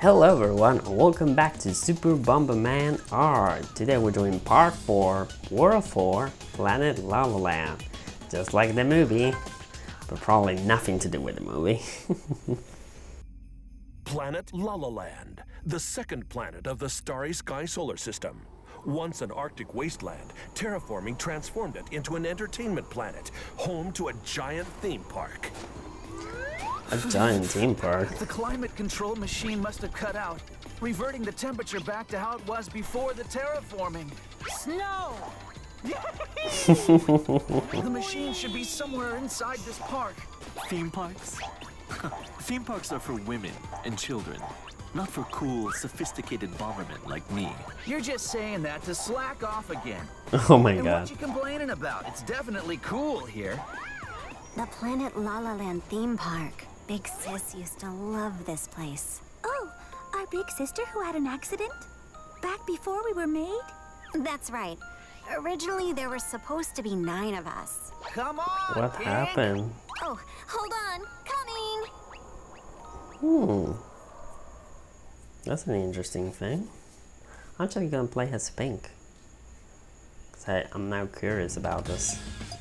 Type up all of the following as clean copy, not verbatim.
Hello everyone, welcome back to Super Bomberman R. Today we're doing part 4, World 4, Planet Lava Land. Just like the movie, but probably nothing to do with the movie. Planet Lava Land, the second planet of the Starry Sky solar system. Once an Arctic wasteland, terraforming transformed it into an entertainment planet, home to a giant theme park. A giant theme park. The climate control machine must have cut out, reverting the temperature back to how it was before the terraforming. Snow! The machine should be somewhere inside this park. Theme parks? Theme parks are for women and children, not for cool, sophisticated bombermen like me. You're just saying that to slack off again. Oh my And god. what you complaining about? It's definitely cool here. The Planet Lava Land theme park. Big Sis used to love this place. Oh, our big sister who had an accident? Back before we were made? That's right. Originally, there were supposed to be 9 of us. Come on, What kid. happened? Oh, hold on. Coming! That's an interesting thing. I'm actually gonna play as Pink. Cause I'm now curious about this.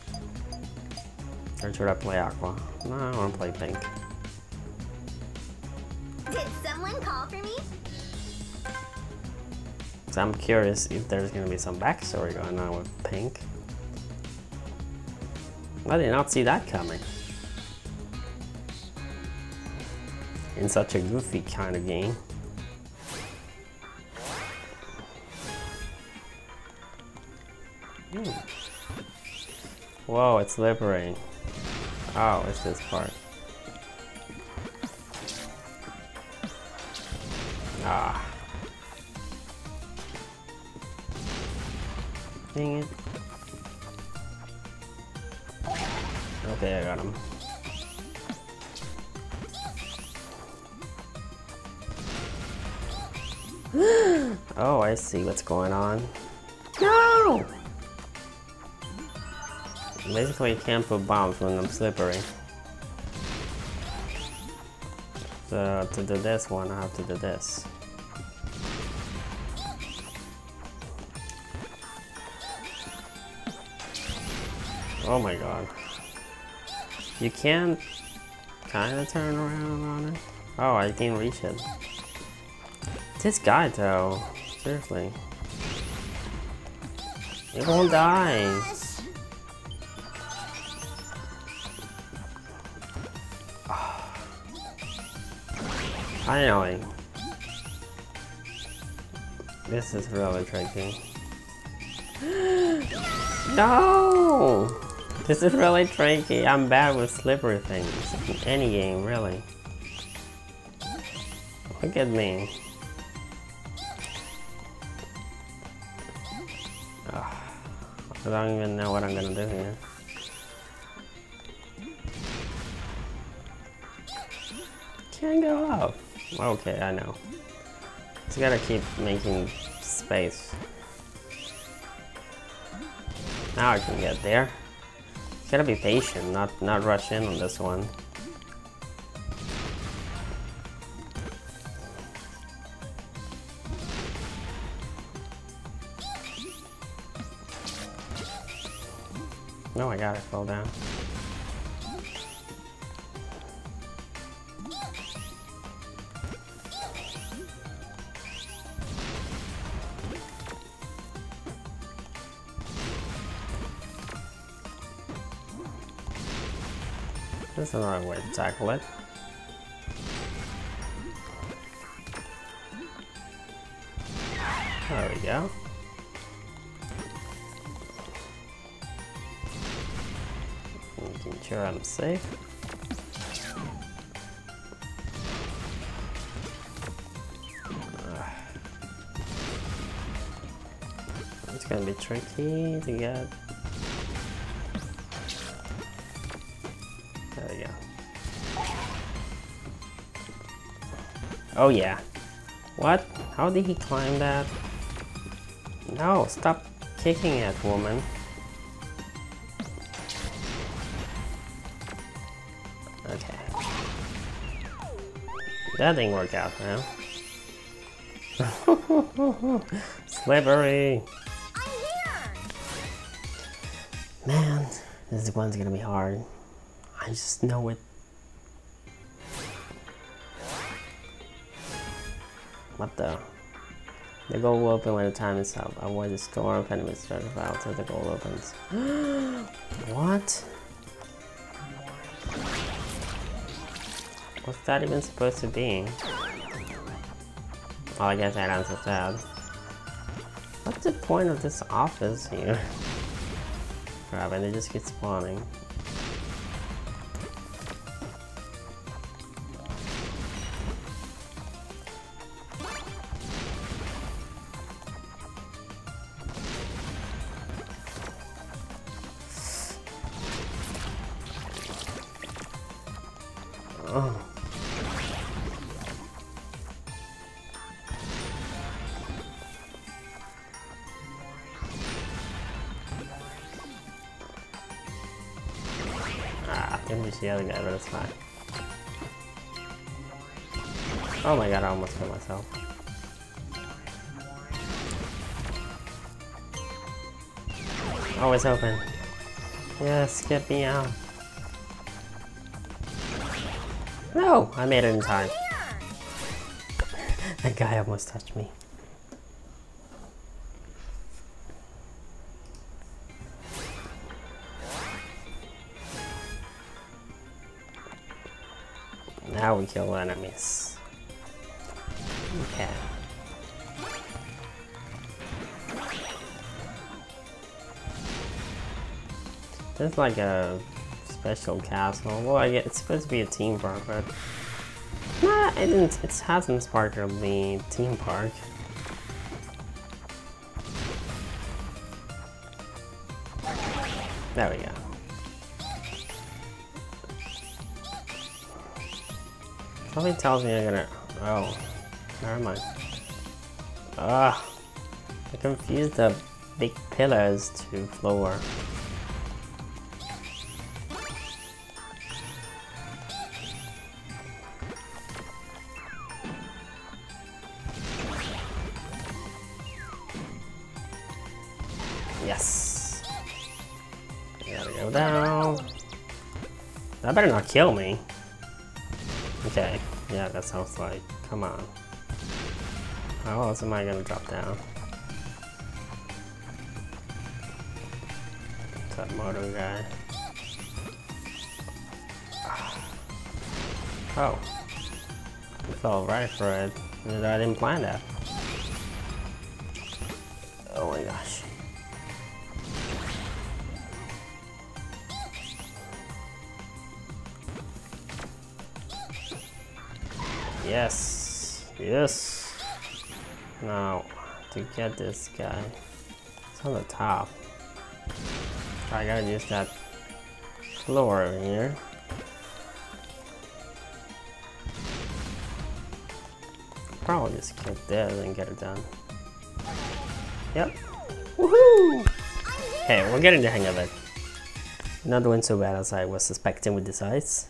Or should I play Aqua? No, I wanna play Pink. Did someone call for me? So I'm curious if there's gonna be some backstory going on with Pink. I did not see that coming. In such a goofy kind of game. Whoa, it's slippery. Oh, it's this part. Ah. Dang it. Okay, I got him. Oh, I see what's going on. No! Basically, you can't put bombs when I'm slippery. So, to do this one, I have to do this. Oh my god. You can't kind of turn around on it? Oh, I didn't reach it. This guy though, seriously. It won't die. Finally. This is really tricky. No! This is really tricky. I'm bad with slippery things. In any game, really. Look at me. I don't even know what I'm gonna do here. Can't go up. Okay, I know. Just gotta keep making space. Now I can get there. Gotta be patient, not rush in on this one. No, I gotta fall down. That's the wrong way to tackle it. There we go. Making sure I'm safe. It's gonna be tricky to get. There we go. Oh yeah. What? How did he climb that? No, stop kicking it, woman. Okay. That didn't work out now. Slippery! I'm here! Man, this one's gonna be hard. I just know it. What the? The goal will open when the time is up. Avoid the storm if enemies start to battle until the goal opens. What? What's that even supposed to be? Oh, I guess that answers that. What's the point of this office here? Crap, and they just keep spawning. Oh. Ah, I think the other guy, but it's fine. Oh my god, I almost killed myself. Oh, it's open. Yes, get me out. No, I made it in time. That guy almost touched me. Now we kill enemies. Okay. There's like a special castle. Well, I guess it's supposed to be a theme park, but nah, it hasn't sparkly theme park. There we go. Something tells me I'm gonna. Oh, never mind. Ah, I confused the big pillars to floor. Yes. Gotta go down. That better not kill me. Okay. Yeah, that sounds like. Come on. How else am I gonna drop down? What's that motor guy? Oh. I fell right for it. I didn't plan that. Oh my gosh. Yes, yes. Now, to get this guy, it's on the top. I gotta use that floor over here. Probably just click this and get it done. Yep. Woohoo! Okay, we're getting the hang of it. Not doing so bad as I was suspecting with this ice.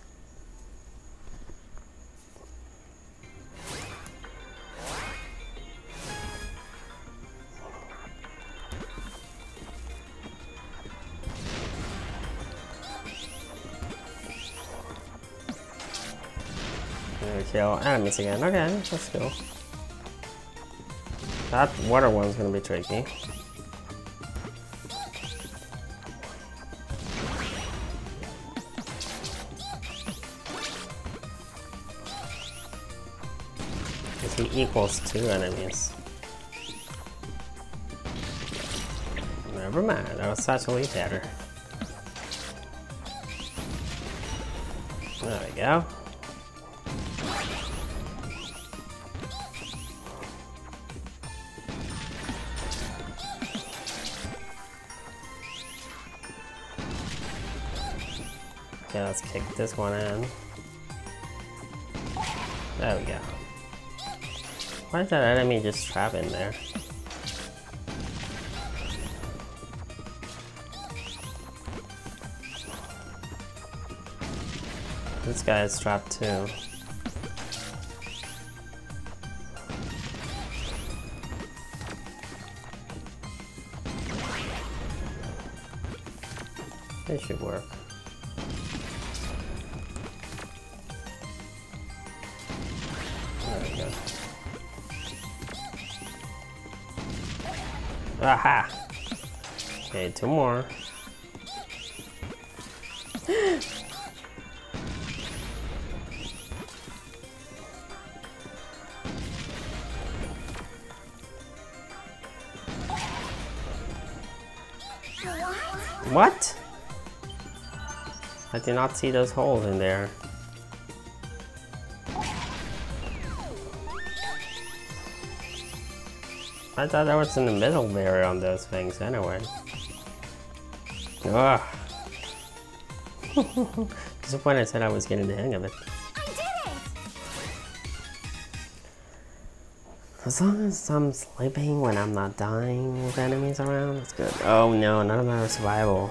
Kill enemies again. Okay, let's go. That water one's gonna be tricky. Because he equals 2 enemies. Never mind, that was actually better. There we go. Okay, let's kick this one in. There we go. Why is that enemy just trapped in there? This guy is trapped too. It should work. There we go. Aha! Okay, 2 more. What? I did not see those holes in there. I thought that was in the middle there on those things anyway. Ugh. Disappointed I said I was getting the hang of it. I did it! As long as I'm sleeping when I'm not dying with enemies around, that's good. Oh no, none of them are survival.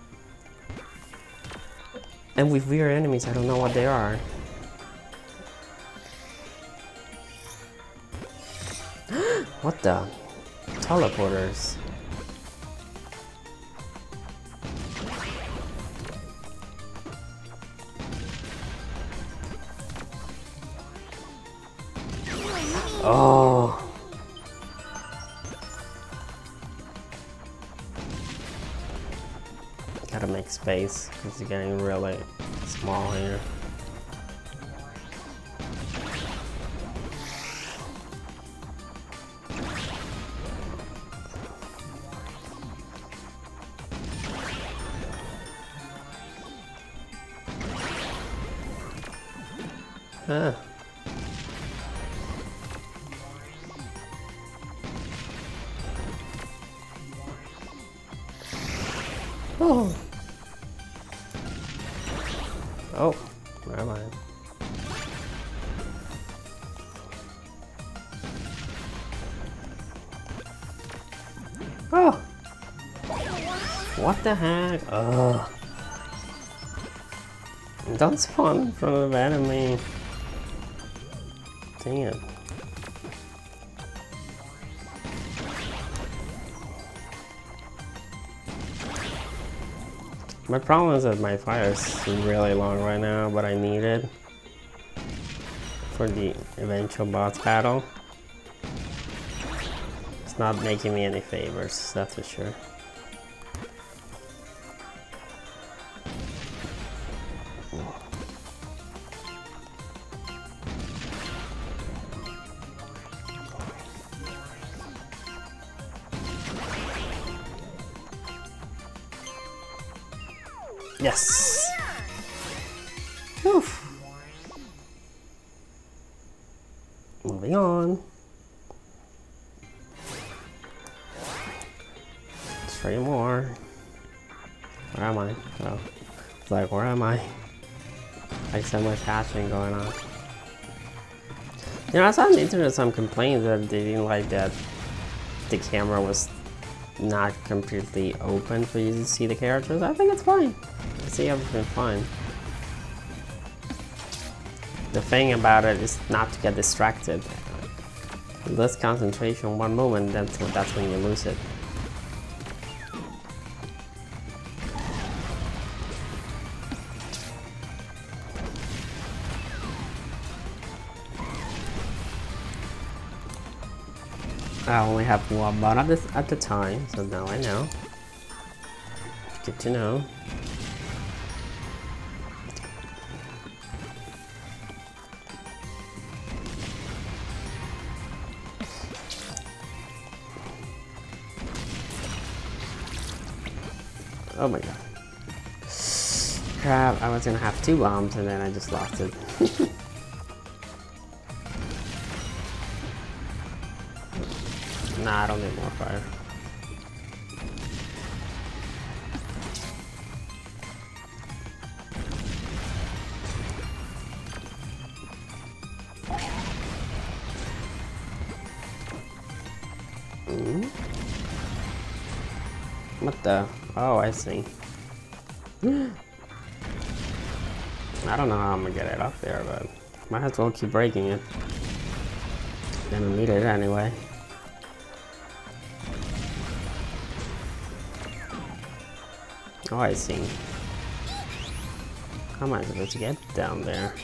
And with weird enemies, I don't know what they are. What the? Teleporters. Oh. Gotta make space because it's getting really small here. Huh. Oh. Oh, where am I? Oh. What the heck? Ugh. Don't spawn in front of enemy. Dang it. My problem is that my fire is really long right now, but I need it for the eventual boss battle. It's not making me any favors, that's for sure. Yes! Oof. Moving on. 3 more. Where am I? Oh. It's like, where am I? Like so much hatching going on. You know, I saw on the internet some complaints that they didn't like that the camera was not completely open for you to see the characters. I think it's fine. I see everything fine. The thing about it is not to get distracted. Less concentration one moment, that's when you lose it. I only have 1 bot at the time, so now I know. Good to know. Oh my god. Crap, I was gonna have 2 bombs and then I just lost it. Nah, I don't need more fire. What the? Oh, I see. I don't know how I'm gonna get it up there, but might as well keep breaking it. Didn't need it anyway. Oh, I see. How am I supposed to get down there?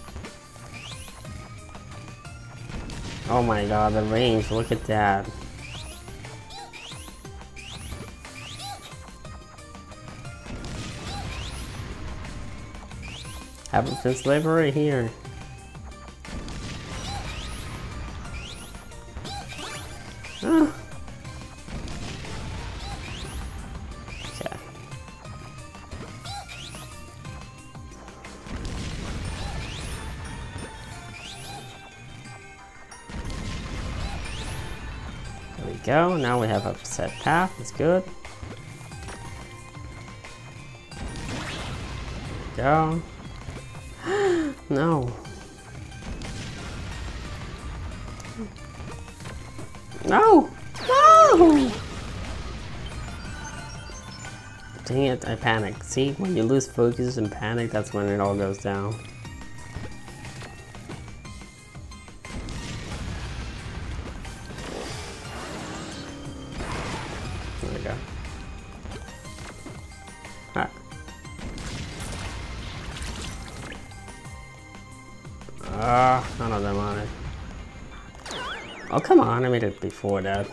Oh my god, the range, look at that. Haven't been slippery here. Ah. Okay. There we go. Now we have a set path. That's good. Go. No. No! No! Dang it, I panicked. See, when you lose focus and panic, that's when it all goes down. There we go. Ah. None of them on it. Oh, come on, I made it before that.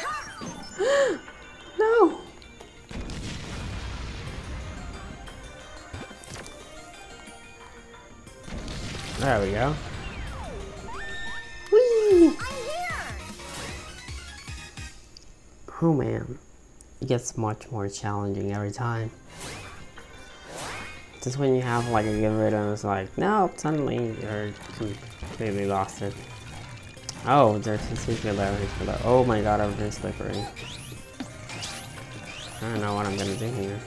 No! There we go. Whee! Oh man, it gets much more challenging every time. Just when you have like a good rhythm, it's like, nope, suddenly you're completely lost it. Oh, there's a secret there. Oh my god, I'm very slippery. I don't know what I'm gonna do here.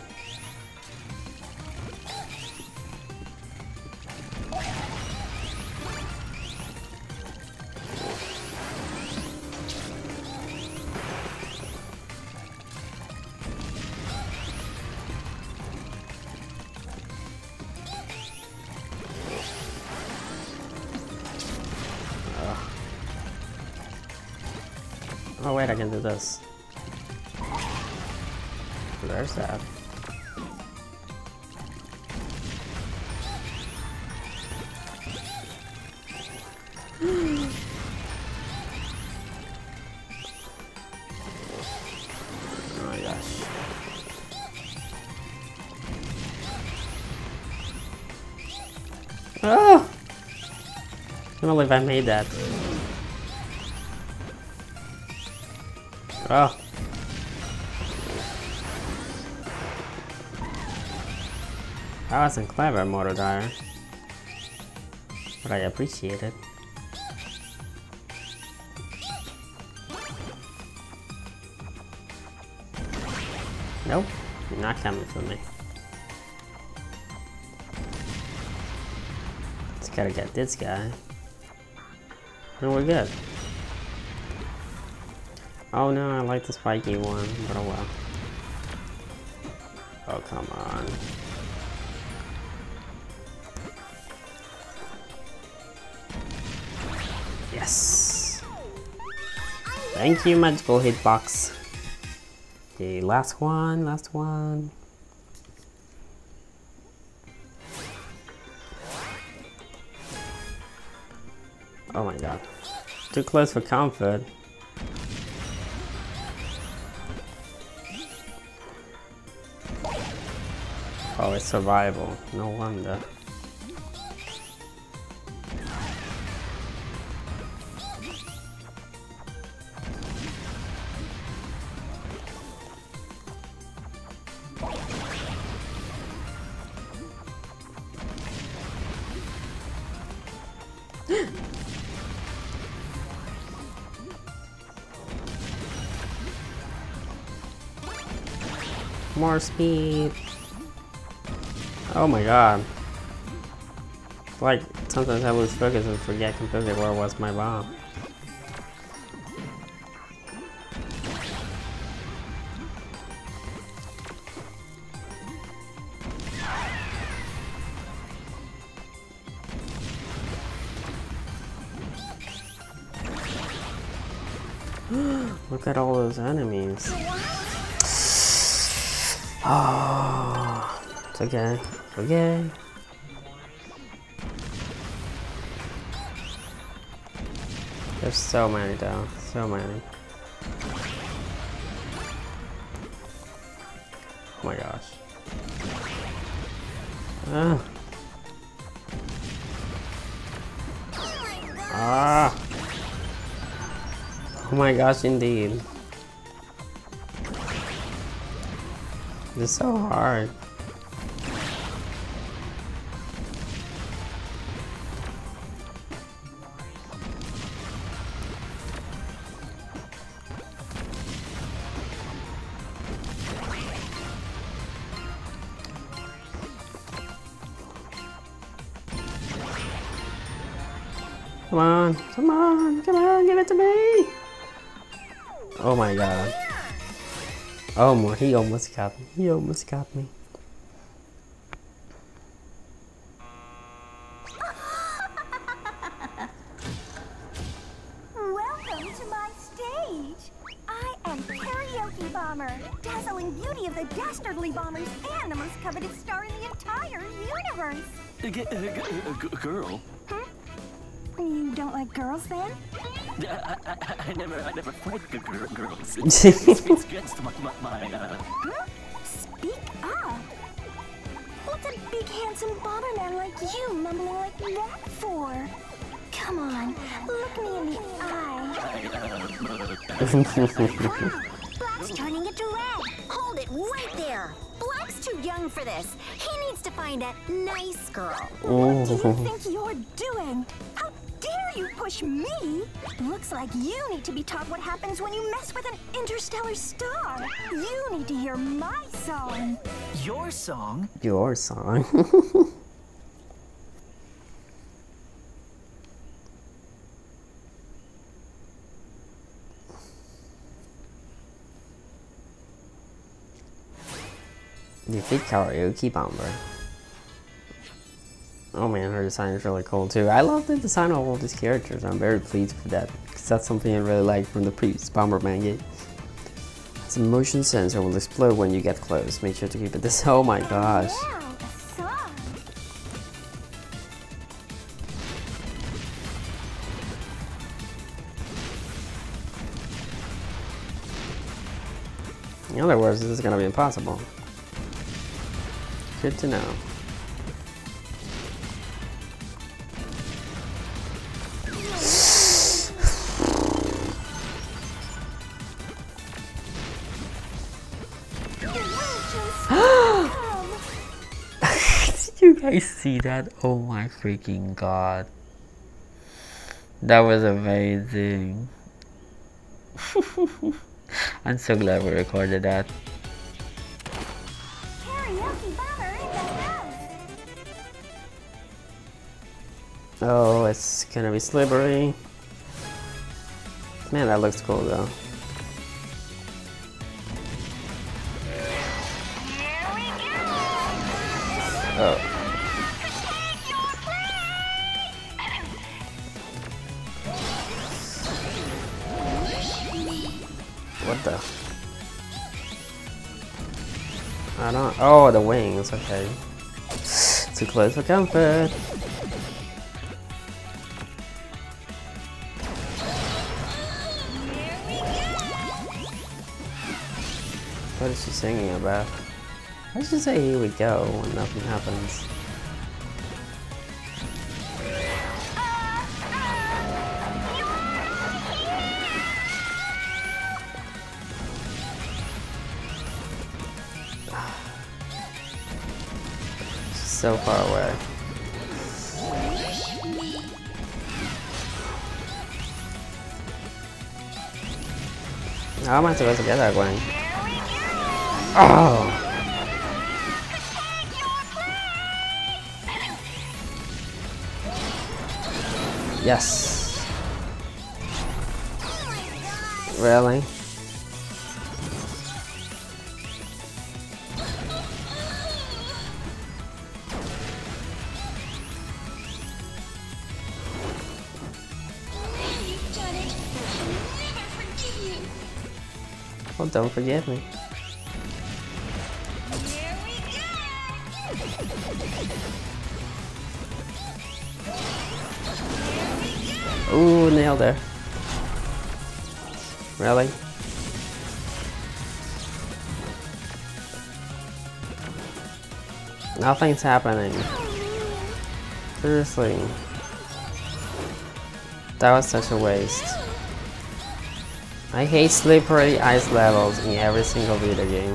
Oh wait, I can do this. There's that. Oh my gosh. Oh! I can't believe I made that. Oh. That wasn't clever, Motodile. But I appreciate it. Nope, you're not coming for me. Just gotta get this guy. And we're good. Oh no, I like the spiky one, but oh well. Oh, come on. Yes! Thank you, magical hitbox. Okay, last one, last one. Oh my god. Too close for comfort. Oh, it's survival. No wonder. More speed. Oh my god. It's like sometimes I lose focus and forget completely where was my bomb. Look at all those enemies. Oh, it's okay. It's okay. There's so many though. So many. Oh my gosh. Ah. Oh my gosh, indeed. It's so hard. Come on, come on, come on, give it to me! Oh my god. Oh, he almost got me. He almost got me. Welcome to my stage. I am Karaoke Bomber, dazzling beauty of the dastardly bombers and the most coveted star in the entire universe. Girl? You don't like girls, then? I never fight girls. It's against my Speak up. What's a big, handsome bomberman like you mumbling like that for? Come on, look me in the eye. Black's turning it to red. Hold it right there. Black's too young for this. He needs to find a nice girl. What do you think you're doing? How dare you push me? Looks like you need to be taught what happens when you mess with an interstellar star. You need to hear my song. Your song? Your song. Defeat Karaoke Bomber. Oh man, her design is really cool too. I love the design of all these characters. I'm very pleased with that, because that's something I really like from the previous Bomberman game. It's a motion sensor will explode when you get close. Make sure to keep it this. Oh my gosh. Wow, a song. In other words, this is gonna be impossible. Good to know. Did you guys see that? Oh my freaking god. That was amazing. I'm so glad we recorded that. Karaoke Bomber in the house. Oh, it's gonna be slippery. Man, that looks cool though. Oh. What the? I don't. Oh, the wings. Okay. Too close for comfort. What is she singing about? Let's just say here we go when nothing happens. So far away. How am I supposed to get that wing? Oh! Yes! Really? Well, don't forgive me. Ooh, nailed her. Really? Nothing's happening. Seriously. That was such a waste. I hate slippery ice levels in every single video game.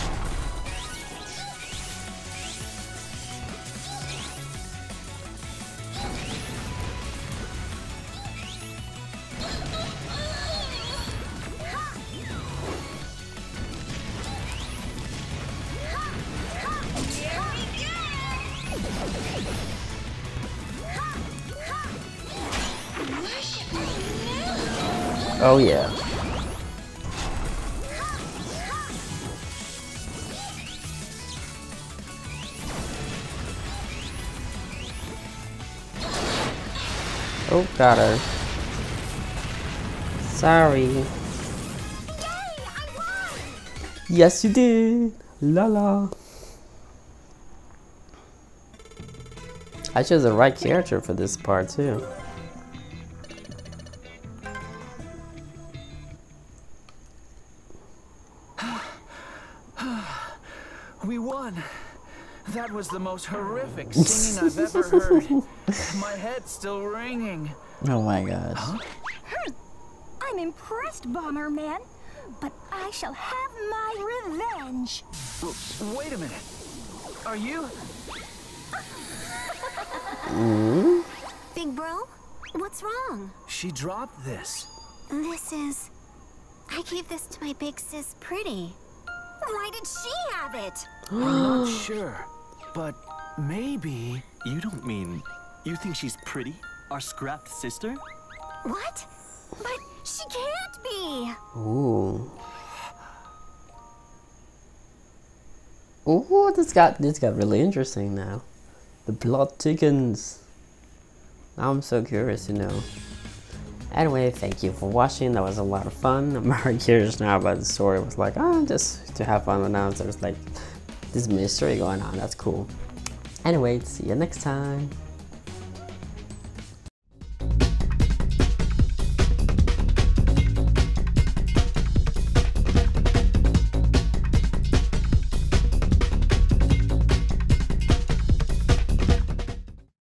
Oh yeah. Oh, got her. Sorry. Yes, you did. La la. I chose the right character for this part too. We won. That was the most horrific singing I've ever heard. My head's still ringing. Oh my gosh. Huh? I'm impressed, Bomberman, but I shall have my revenge. Wait a minute. Are you? Big bro, what's wrong? She dropped this. This is... I gave this to my big sis Pretty. Why did she have it? I'm not sure, but maybe... You don't mean... You think she's Pretty? Our scrapped sister? What? But she can't be! Ooh. Ooh, this got really interesting now. The plot thickens. Now I'm so curious to know. Anyway, thank you for watching. That was a lot of fun. I'm very curious now about the story. It was like, oh, just to have fun. And now there's like this mystery going on. That's cool. Anyway, see you next time.